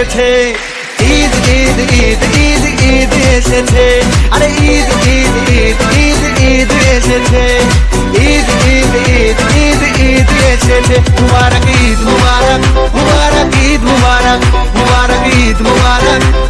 এসেছে, ঈদ ঈদ ঈদ ঈদ ঈদ এসেছে, আরে ঈদ ঈদ ঈদ ঈদ ঈদ এসেছে, ঈদ ঈদ ঈদ ঈদ ঈদ এসেছে। মুবারক ঈদ মুবারক, মুবারক ঈদ মুবারক, মুবারক ঈদ মুবারক,